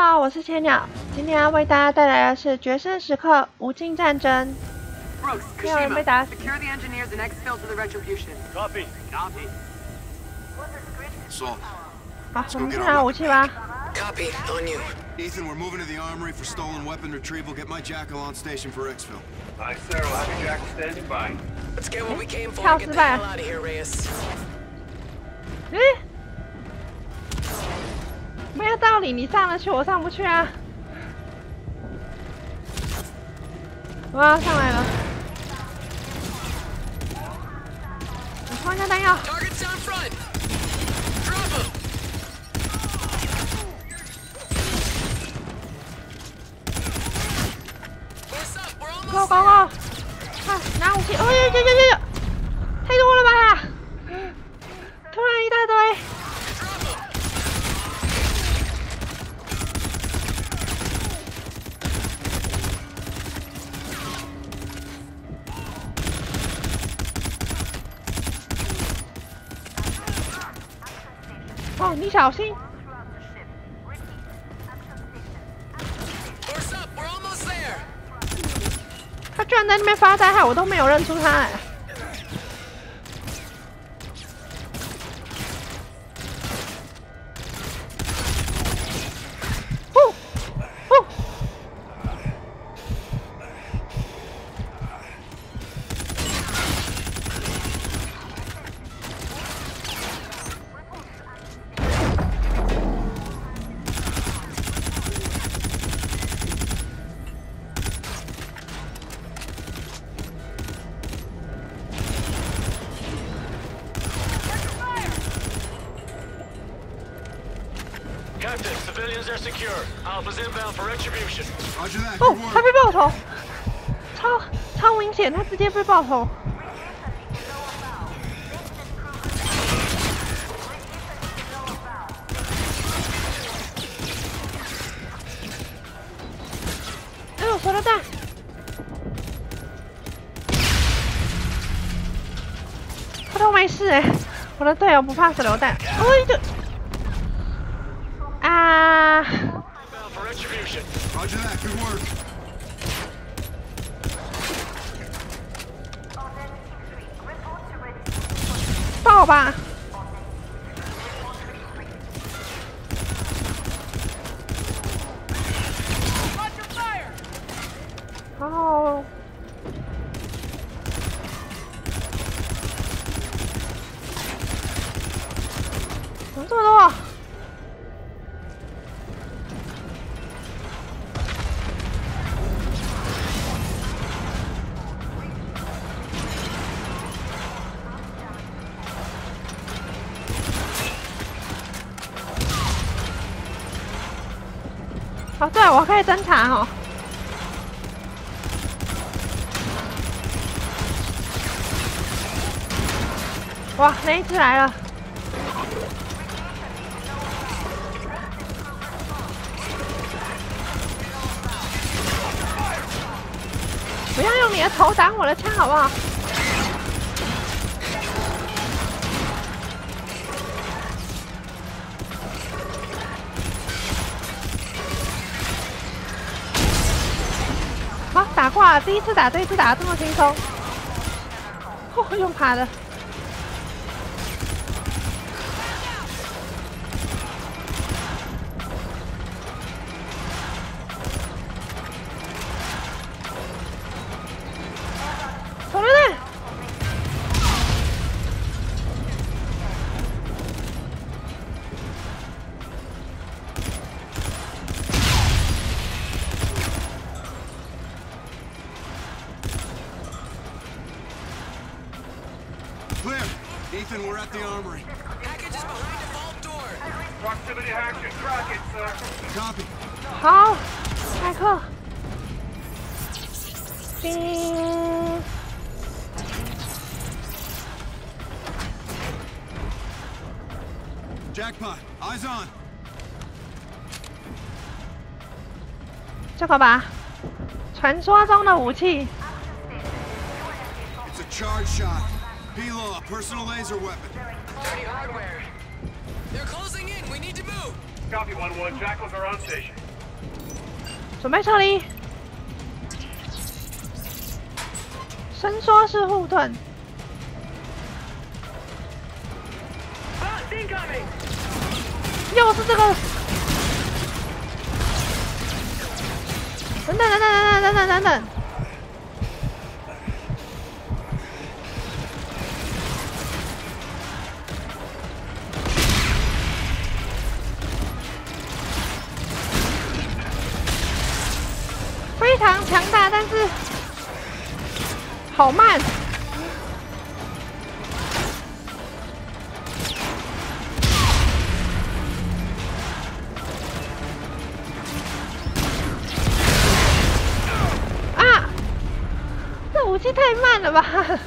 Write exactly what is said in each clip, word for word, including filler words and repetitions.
好，我是千鸟，今天要为大家带来的是《决胜时刻：无尽战争》。没有人被打死。好，我们去拿武器吧。 Copy, on you. Ethan, we're moving to the armory for stolen weapon retrieval. Get my jackal on station for exfil. Aye, sir. We'll have your jackal standing by. Let's get what we came for and get the hell out of here, Reyes. 嗯，没有道理，你上得去，我上不去啊！我要上来了，我放下弹药。 Target's down front. Drop him. Go go go！ 啊，拿武器！哦呦呦呦呦呦！太多了吧！突然一大堆。哦，你小心！ 他居然在那边发呆，害我都没有认出他来。呼呼！ Captain, civilians are secure. Alpha's inbound for retribution. Roger that. 哦，他被爆头，超超明显，他直接被爆头。哎呦，手榴弹！他都没事哎，我的队友不怕手榴弹。哎就。 啊！ Roger that. Good work. 爆吧！哦。怎么这么多？ 哦，对，我可以侦查哦。哇，那一只来了！不要用你的头挡我的枪，好不好？ 好，打挂了！第一次打，这一次打得这么轻松。哦，用爬的。手榴弹！ Clear. Ethan, we're at the armory. Package is behind the vault door. Proximity hack should crack it, sir. Copy. 好，麦克。叮。 Jackpot. Eyes on. 这个吧，传说中的武器。 It's a charge shot. P-Law, personal laser weapon. Dirty hardware. They're closing in. We need to move. Copy one one. Jackals are on station. 准备撤离。伸缩式护盾。又是这个。等等等等等等等等等。 非常强大，但是好慢。啊！这武器太慢了吧！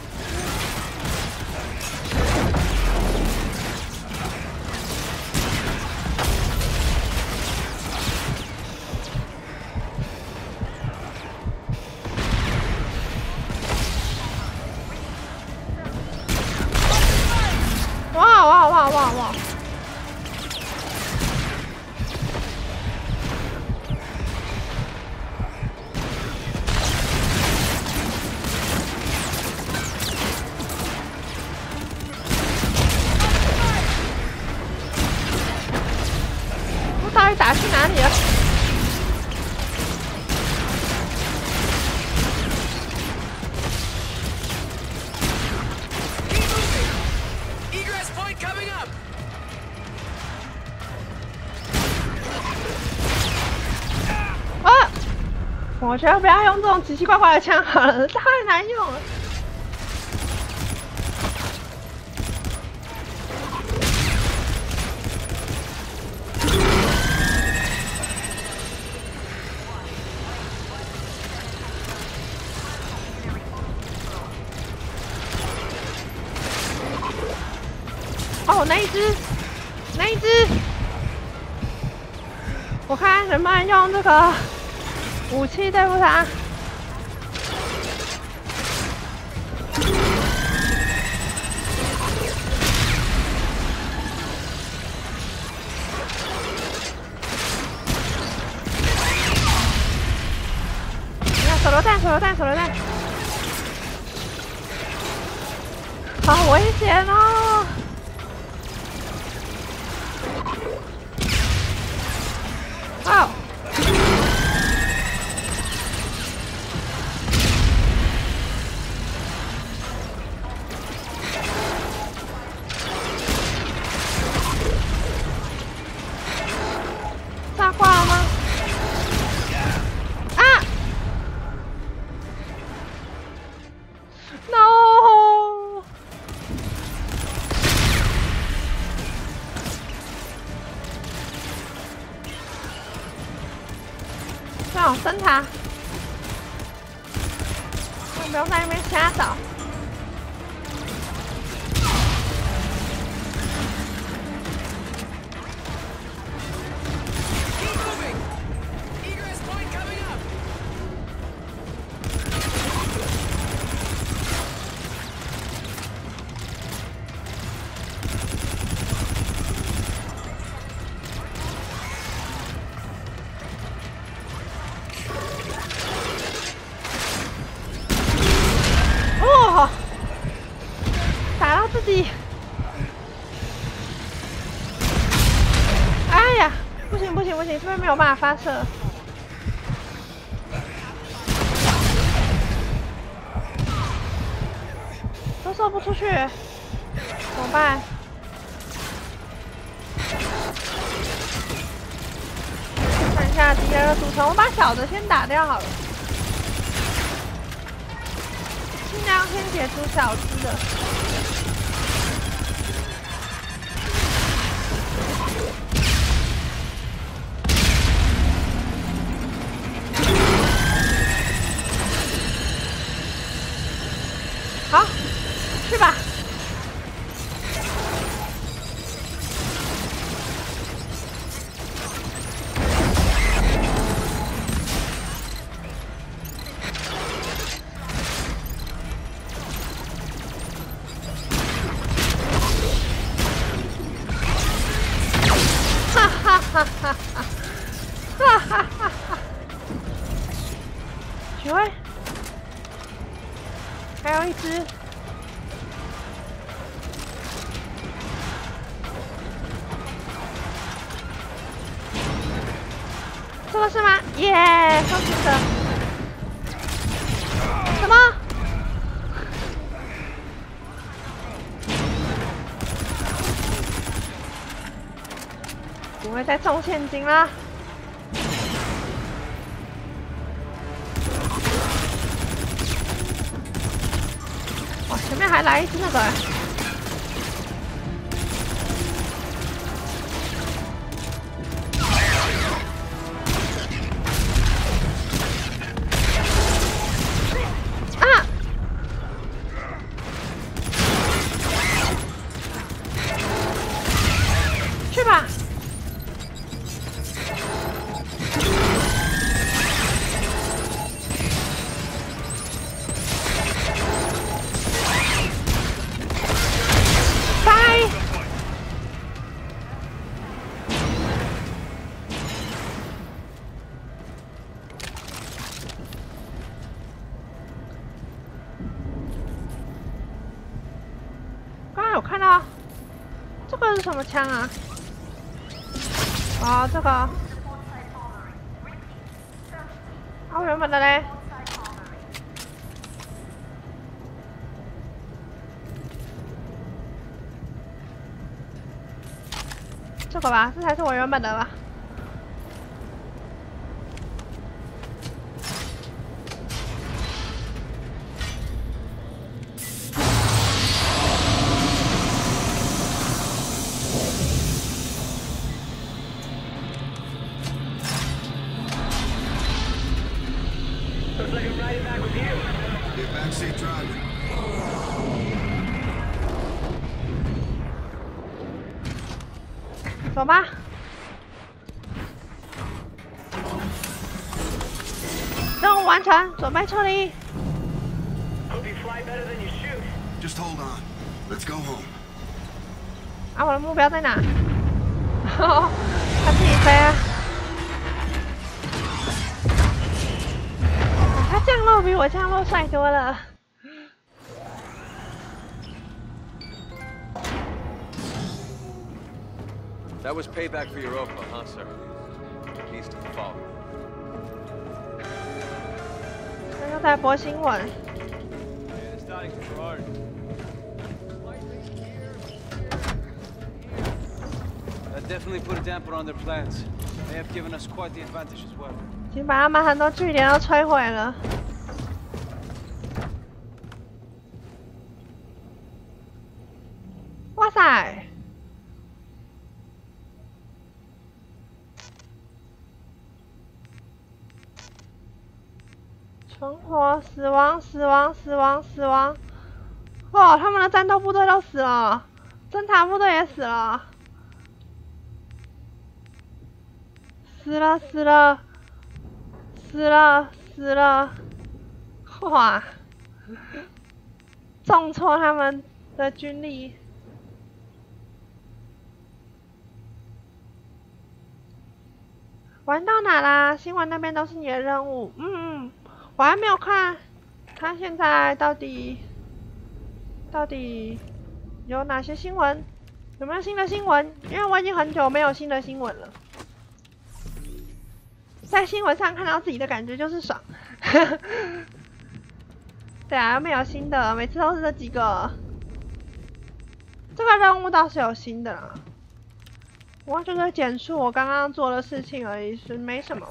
哇哇哇哇哇！我到底打去哪里了？ 我觉得不要用这种奇奇怪怪的枪好了，太难用了。哦，那一只，那一只，我看能不能用这个。 武器对付他，看手榴弹，手榴弹，手榴弹，好危险哦！哦。 炸挂了吗？啊 ！No！ 最好升塔，不用在那边瞎找。 哦，打到自己！哎呀，不行不行不行，这边没有办法发射。都射不出去，怎么办？看一下敌人的组成，我把小的先打掉好了。 尽量先解除小只的。好，去吧。哈哈哈哈哈哈哈哈！ 还有一只。这个是吗？耶、yeah, ，上去的。什么？不会再中陷阱了。哇，前面还来一只那个。啊！去吧。有看到这个是什么枪啊？哦，这个。啊，我原本的嘞。这个吧，这才是我原本的吧。 Backseat driver. 走吧。任务完成，准备撤离。 Just hold on. Let's go home. 啊，我的目标在哪？他自己飞啊！他降落比我降落帅多了。 That was payback for Europa, huh, sir? Peace to the fall. 他又在播新闻。 That definitely put a damper on their plans. They have given us quite the advantage as well. 已经把他们很多据点都摧毁了。哇塞！存活，死亡，死亡，死亡，死亡！哦，他们的战斗部队都死了，侦察部队也死了，死了，死了。死了死了！哇，重挫他们的军力。玩到哪啦？新闻那边都是你的任务。嗯，我还没有看，看现在到底到底有哪些新闻？有没有新的新闻？因为我已经很久没有新的新闻了。在新闻上看到自己的感觉就是爽，对啊，又没有新的，每次都是这几个。这个任务倒是有新的啦，我就是简述我刚刚做的事情而已，是没什么。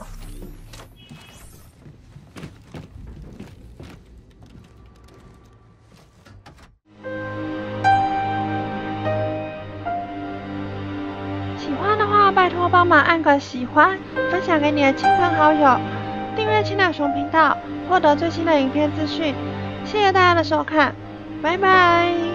喜欢的话，拜托帮忙按个喜欢，分享给你的亲朋好友，订阅青奶熊频道，获得最新的影片资讯。谢谢大家的收看，拜拜。